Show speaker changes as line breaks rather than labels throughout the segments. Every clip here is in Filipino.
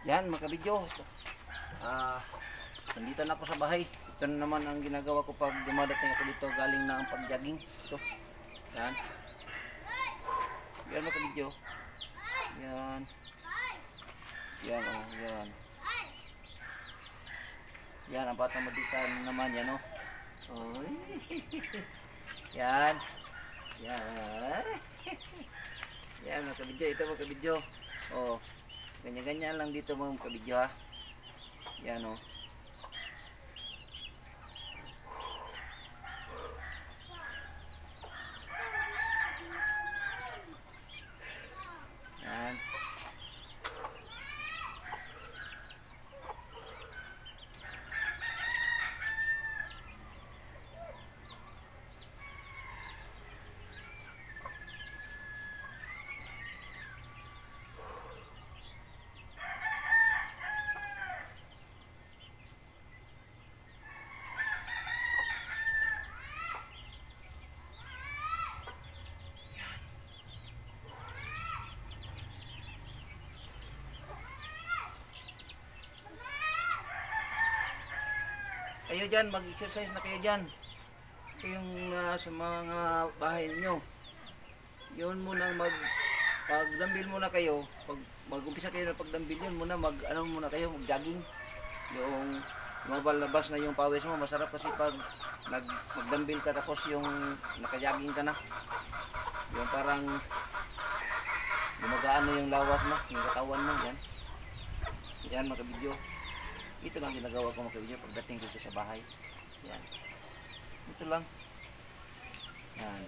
Yan mga kabidyo. Nandito na ako sa bahay. Ito na naman ang ginagawa ko pag dumadating ako dito galing na ang pag-jogging. Ito. Yan. Yan mga kabidyo. Yan. Yan oh, yan. Yan ang batang madikan naman yan oh. Oy. Yan. Yan. Yan mga kabidyo. Ito mga kabidyo. Oh. Ganyan-ganyan lang dito mga kabidyo ha. Yan o. Yan. Kayo dyan, mag-exercise na kayo dyan. Kayong sa mga bahay niyo. Yun muna pagdambil muna kayo. Pag mag-umpisa kayo na pagdambil yun muna, muna kayo, mag-jogging. Yung mabalabas na yung pawis mo, masarap kasi pag magdambil ka tapos yung naka-jogging ka na. Yung parang gumagaan na yung lawas mo, yung katawan mo, yan. Yan mga video. Ito lang ginagawa ko mga kabidyo pagdating dito sa bahay. Yan. Ito lang. Yan.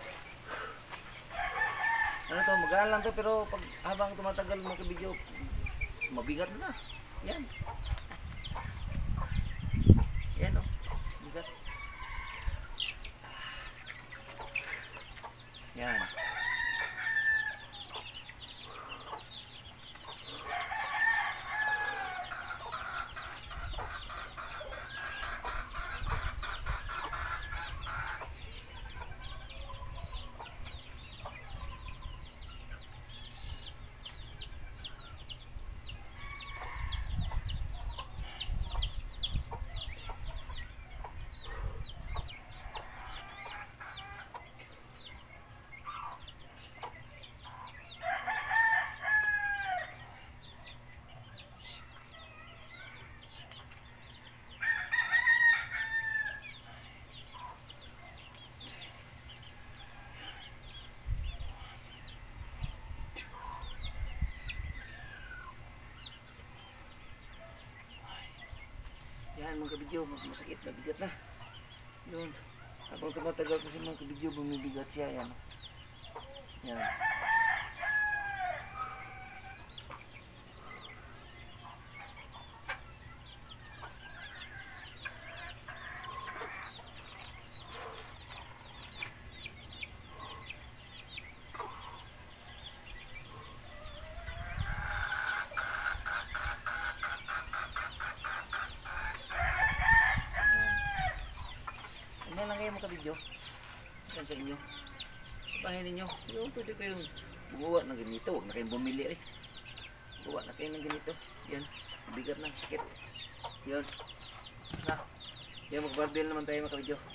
Ano to, magaan lang to pero pag habang tumatagal mga kabidyo, mabigat na. Yan. Yan oh. Bigat. Yan. Yan mga kabidyo, masakit, mabigat na. Yun. Habang tumatagal kasi mga kabidyo, bumibigat siya. Yan. Yan. Yan lang kayo mga kabidyo. Yan sa inyo. Sa bahay ninyo. Yung pwede kayong gumawa ng ganito. Huwag na kayong bumili eh. Gumawa na kayo ng ganito. Yan. Bigat na. Sakit. Yan. Na. Yan mag-barbell naman tayo mga kabidyo.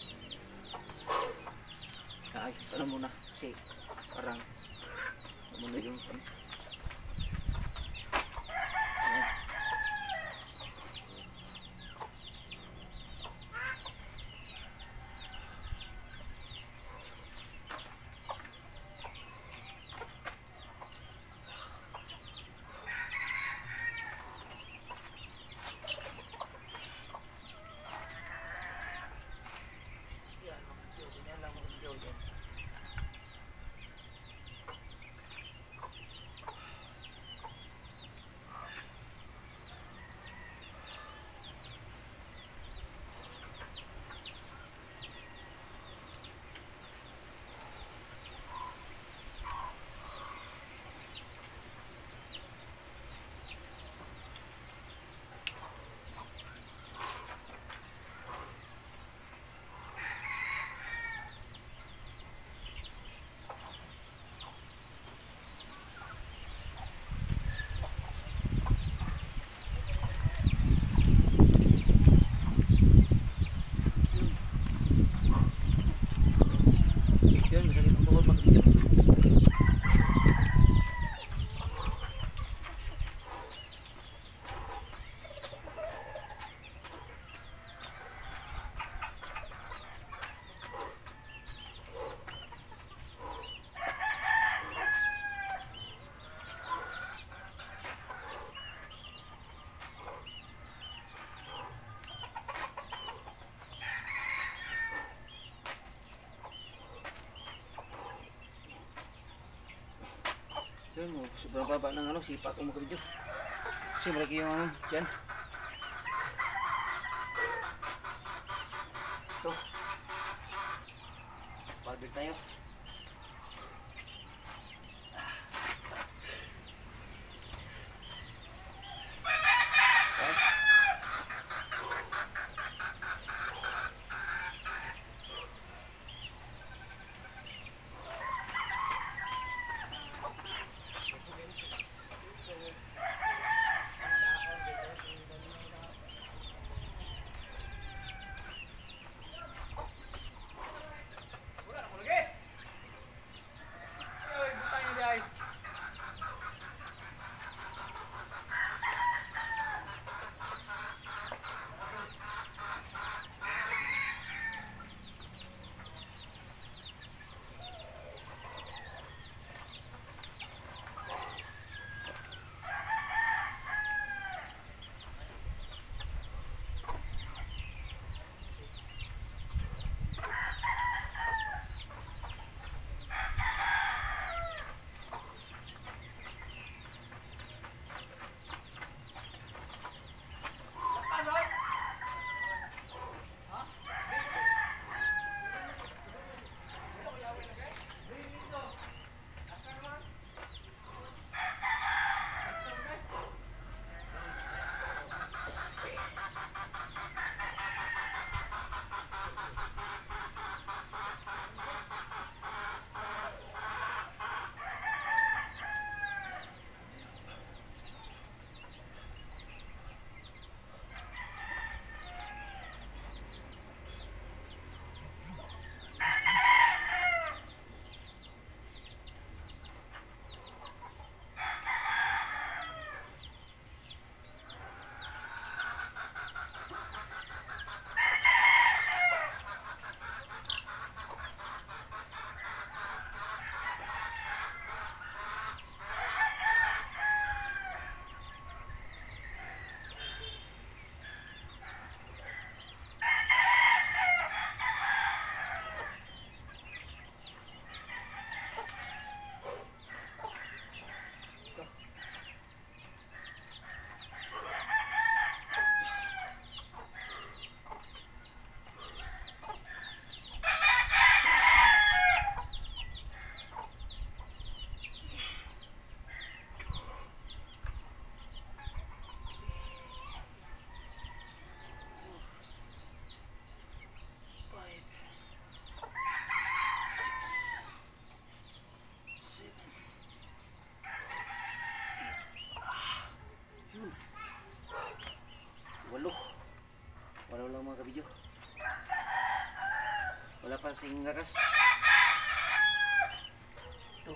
Ay, ano muna. Kasi parang muna yung yan. Yun, oh, sobrang baba ng ano, sipa ko mga kabidyo. Kasi malaki yung ano, dyan. Ito. Barbell tayo. Wala lang mga kabidyo. Wala pa sing lakas. Ito.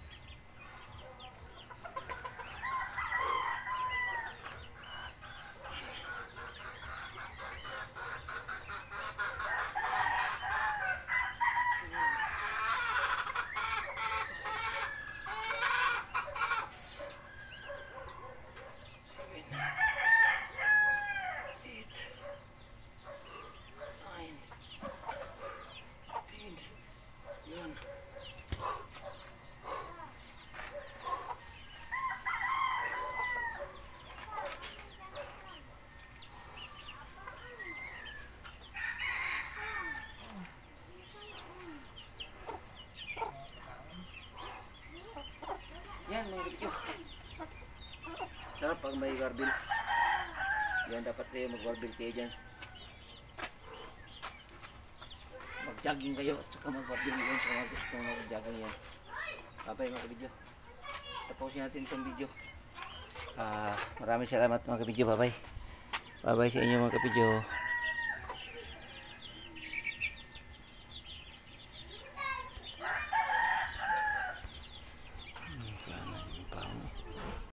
Yan mga kabidyo. Sarap pag may barbell. Yan dapat kayo mag-barbell kayo dyan. Mag-jogging kayo at saka mag-barbell kayo sa mga gusto mag-jogging yan. Bye mga kabidyo. Tapusin natin itong video. Maraming salamat mga kabidyo. Bye bye sa inyo mga kabidyo.